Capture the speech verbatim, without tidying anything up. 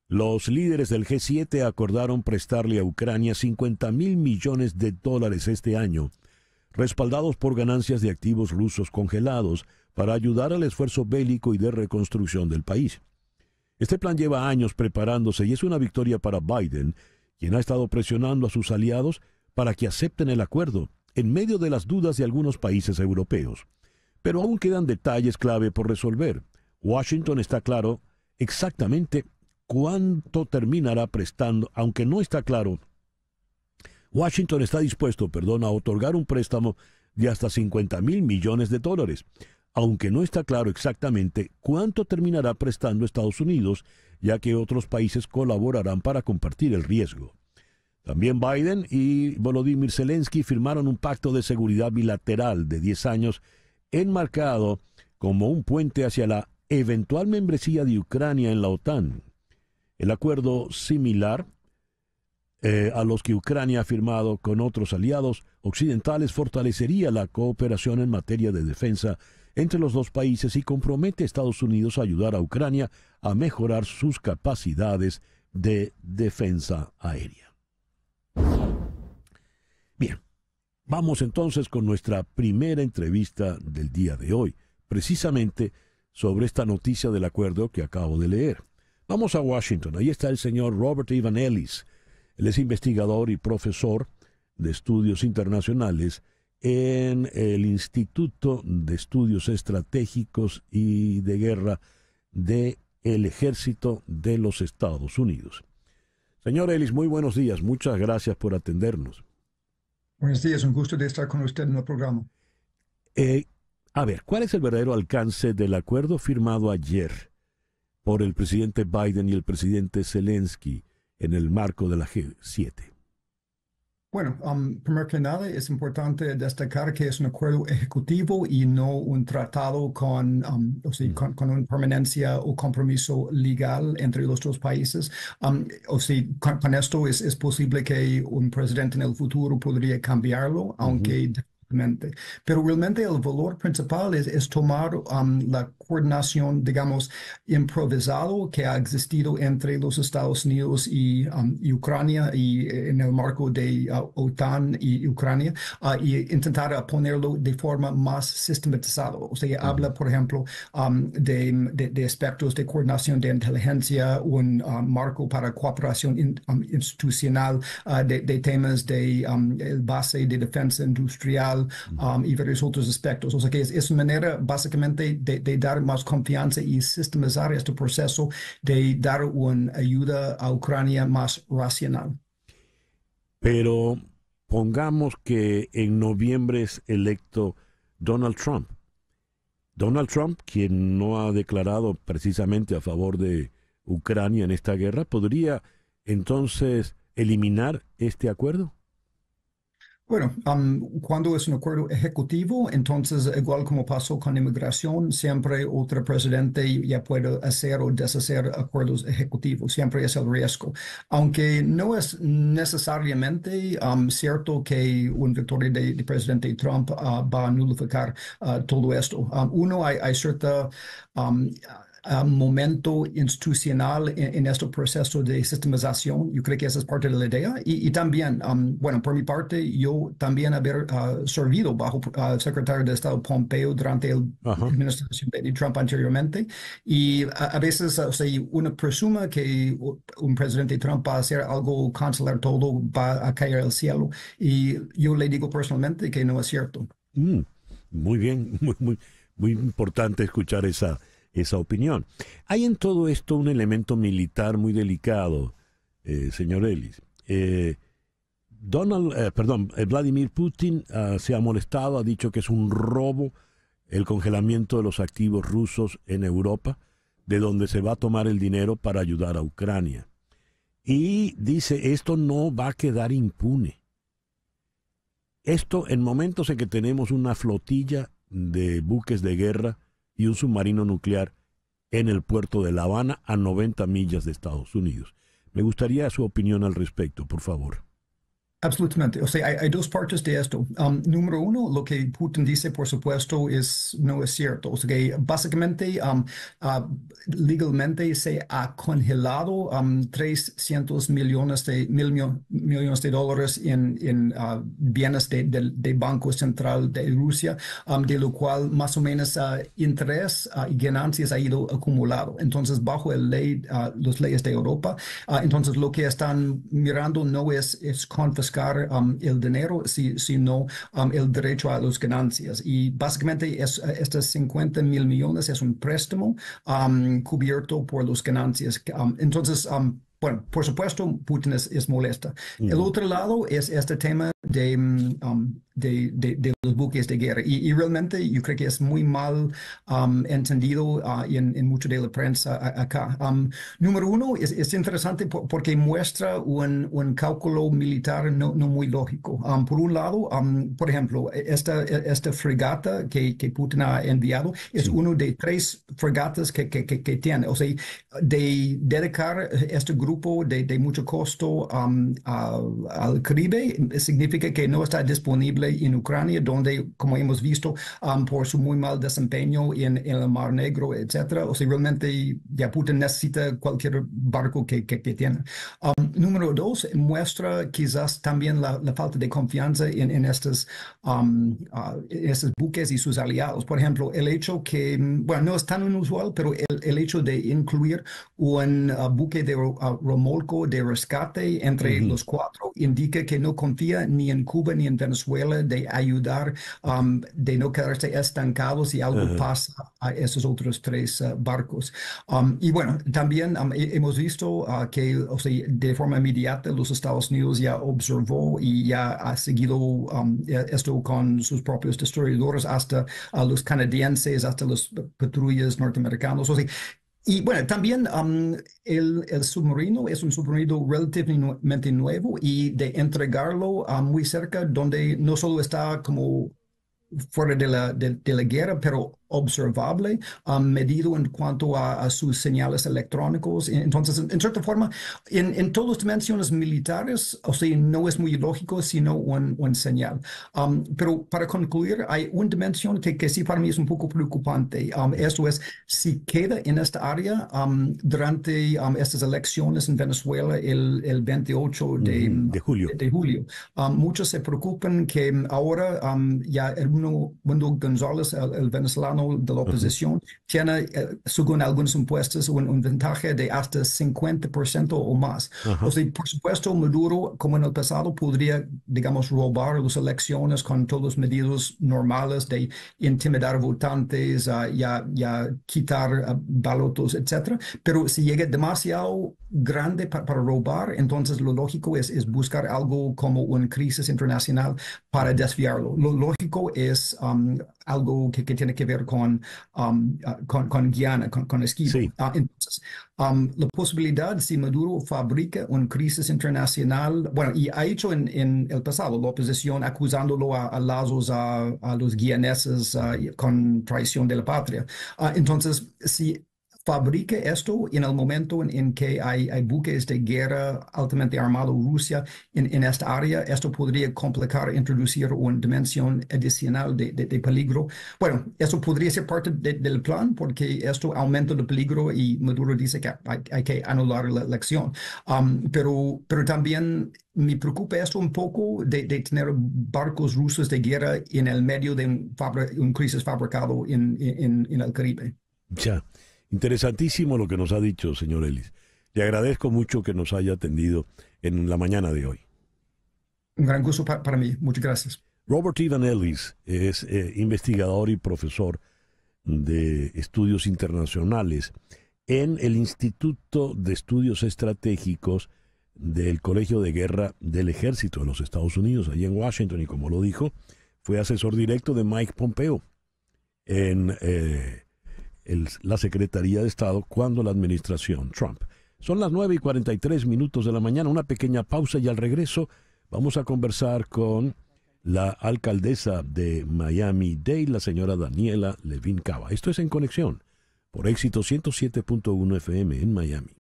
Los líderes del G siete acordaron prestarle a Ucrania cincuenta mil millones de dólares este año, respaldados por ganancias de activos rusos congelados, para ayudar al esfuerzo bélico y de reconstrucción del país. Este plan lleva años preparándose y es una victoria para Biden, quien ha estado presionando a sus aliados para que acepten el acuerdo, en medio de las dudas de algunos países europeos. Pero aún quedan detalles clave por resolver. Washington está claro exactamente cuánto terminará prestando, aunque no está claro. Washington está dispuesto, perdón, a otorgar un préstamo de hasta cincuenta mil millones de dólares, aunque no está claro exactamente cuánto terminará prestando Estados Unidos, ya que otros países colaborarán para compartir el riesgo. También Biden y Volodymyr Zelensky firmaron un pacto de seguridad bilateral de diez años, enmarcado como un puente hacia la eventual membresía de Ucrania en la OTAN. El acuerdo, similar eh, a los que Ucrania ha firmado con otros aliados occidentales, fortalecería la cooperación en materia de defensa entre los dos países y compromete a Estados Unidos a ayudar a Ucrania a mejorar sus capacidades de defensa aérea. Bien, vamos entonces con nuestra primera entrevista del día de hoy, precisamente sobre esta noticia del acuerdo que acabo de leer. Vamos a Washington. Ahí está el señor Robert Ivan Ellis. Él es investigador y profesor de estudios internacionales en el Instituto de Estudios Estratégicos y de Guerra del Ejército de los Estados Unidos. Señor Ellis, muy buenos días. Muchas gracias por atendernos. Buenos días, un gusto de estar con usted en el programa. Eh, a ver, ¿cuál es el verdadero alcance del acuerdo firmado ayer por el presidente Biden y el presidente Zelensky en el marco de la G siete? Bueno, um, primero que nada es importante destacar que es un acuerdo ejecutivo y no un tratado con, um, o sea, mm. con, con una permanencia o compromiso legal entre los dos países. Um, o sea, con, con esto es, es posible que un presidente en el futuro podría cambiarlo, aunque... Uh-huh. Pero realmente el valor principal es, es tomar um, la coordinación, digamos, improvisado que ha existido entre los Estados Unidos y, um, y Ucrania y en el marco de uh, OTAN y Ucrania uh, y intentar uh, ponerlo de forma más sistematizada. O sea, uh-huh. habla, por ejemplo, um, de, de, de aspectos de coordinación de inteligencia, un uh, marco para cooperación in, um, institucional, uh, de, de temas de um, el base de defensa industrial, Um, y varios otros aspectos. O sea que es, es una manera básicamente de, de dar más confianza y sistematizar este proceso de dar una ayuda a Ucrania más racional. Pero pongamos que en noviembre es electo Donald Trump. Donald Trump, quien no ha declarado precisamente a favor de Ucrania en esta guerra, ¿podría entonces eliminar este acuerdo? Bueno, um, cuando es un acuerdo ejecutivo, entonces, igual como pasó con inmigración, siempre otro presidente ya puede hacer o deshacer acuerdos ejecutivos, siempre es el riesgo. Aunque no es necesariamente um, cierto que una victoria de, de presidente Trump uh, va a nulificar uh, todo esto. Um, uno, hay, hay cierta... Um, Uh, momento institucional en, en este proceso de sistematización. Yo creo que esa es parte de la idea. Y, y también, um, bueno, por mi parte, yo también haber uh, servido bajo el uh, secretario de Estado Pompeo durante la uh-huh. administración de Trump anteriormente. Y a, a veces, uh, o sea, uno presume que un presidente Trump va a hacer algo, cancelar todo, va a caer al cielo. Y yo le digo personalmente que no es cierto. Mm, muy bien, muy, muy, muy importante escuchar esa esa opinión. Hay en todo esto un elemento militar muy delicado, eh, señor Ellis. Eh, Donald, eh, perdón, eh, Vladimir Putin uh, se ha molestado, ha dicho que es un robo el congelamiento de los activos rusos en Europa, de donde se va a tomar el dinero para ayudar a Ucrania. Y dice, esto no va a quedar impune. Esto en momentos en que tenemos una flotilla de buques de guerra y un submarino nuclear en el puerto de La Habana a noventa millas de Estados Unidos. Me gustaría su opinión al respecto, por favor. Absolutamente. O sea, hay, hay dos partes de esto. Um, número uno, lo que Putin dice, por supuesto, es, no es cierto. O sea, que básicamente, um, uh, legalmente se ha congelado um, trescientos millones de, mil mil- millones de dólares en, en uh, bienes de- del de Banco Central de Rusia, um, de lo cual más o menos uh, interés uh, y ganancias ha ido acumulado. Entonces, bajo el ley, uh, las leyes de Europa, uh, entonces lo que están mirando no es, es confiscar um, el dinero, si, sino um, el derecho a las ganancias. Y básicamente es, estos cincuenta mil millones es un préstamo um, cubierto por las ganancias. Um, entonces, um, bueno, por supuesto, Putin es, es molesta. El Ujú. otro lado es este tema de, um, de, de, de los buques de guerra. Y, y, realmente yo creo que es muy mal um, entendido uh, en, en mucho de la prensa a, acá. Um, número uno, es, es interesante por, porque muestra un, un cálculo militar no, no muy lógico. Um, por un lado, um, por ejemplo, esta, esta fregata que, que Putin ha enviado es Sí. uno de tres fregatas que, que, que, que tiene. O sea, de dedicar este grupo de, de mucho costo um, a, al Caribe significa que no está disponible en Ucrania, donde, como hemos visto, um, por su muy mal desempeño en, en el Mar Negro, etcétera. O sea, realmente ya Putin necesita cualquier barco que, que, que tiene. Um, número dos, muestra quizás también la, la falta de confianza en, en estos, um, uh, estos buques y sus aliados. Por ejemplo, el hecho que, bueno, no es tan inusual, pero el, el hecho de incluir un uh, buque de uh, remolco de rescate entre Ujú. los cuatro indica que no confía ni en Cuba ni en Venezuela de ayudar, um, de no quedarse estancados si algo Ajá. pasa a esos otros tres uh, barcos. Um, y bueno, también um, hemos visto uh, que, o sea, de forma inmediata los Estados Unidos ya observó y ya ha seguido um, esto con sus propios desarrolladores hasta uh, los canadienses, hasta los patrullas norteamericanos. O sea, y bueno, también um, el, el submarino es un submarino relativamente nuevo y de entregarlo uh, muy cerca donde no solo está como fuera de la, de, de la guerra, pero observable, um, medido en cuanto a, a, sus señales electrónicos. Entonces, en, en cierta forma, en, en todas las dimensiones militares, o sea, no es muy lógico, sino un, un señal. Um, pero para concluir, hay una dimensión que, que sí para mí es un poco preocupante. Um, esto es, si queda en esta área um, durante um, estas elecciones en Venezuela el, el veintiocho de, Ujú. De julio. de, de julio, um, muchos se preocupan que ahora um, ya el Mundo González, el, el venezolano de la Ajá. oposición, tiene, eh, según algunos impuestos, un, un ventaja de hasta cincuenta por ciento o más. O Ajá. sea, por supuesto, Maduro, como en el pasado, podría, digamos, robar las elecciones con todas las medidas normales de intimidar votantes, uh, ya, ya quitar uh, balotos, etcétera. Pero si llega demasiado grande pa para robar, entonces lo lógico es, es buscar algo como una crisis internacional para Ujú. desviarlo. Lo lógico es um, algo que, que, tiene que ver con, um, uh, con, con Guyana, con, con Esquivel. Sí. Uh, entonces, um, la posibilidad, si Maduro fabrica una crisis internacional, bueno, y ha hecho en, en el pasado la oposición acusándolo a, a lazos a, a los guianeses uh, con traición de la patria. Uh, entonces, si fabrique esto en el momento en, en que hay, hay, buques de guerra altamente armados Rusia en, en, esta área, esto podría complicar, introducir una dimensión adicional de, de, de peligro. Bueno, eso podría ser parte de, del plan porque esto aumenta el peligro y Maduro dice que hay, hay que anular la elección. Um, pero, pero también me preocupa esto un poco de, de, tener barcos rusos de guerra en el medio de un, un crisis fabricado en, en, en el Caribe. Ya. Interesantísimo lo que nos ha dicho, señor Ellis. Le agradezco mucho que nos haya atendido en la mañana de hoy. Un gran gusto pa para mí. Muchas gracias. Robert Ivan Ellis es eh, investigador y profesor de estudios internacionales en el Instituto de Estudios Estratégicos del Colegio de Guerra del Ejército de los Estados Unidos, allí en Washington, y como lo dijo, fue asesor directo de Mike Pompeo en eh, el, la Secretaría de Estado cuando la administración Trump. Son las nueve y cuarenta y tres minutos de la mañana, una pequeña pausa y al regreso vamos a conversar con la alcaldesa de Miami-Dade, la señora Daniela Levin Cava. Esto es En Conexión, por Éxito ciento siete punto uno F M en Miami.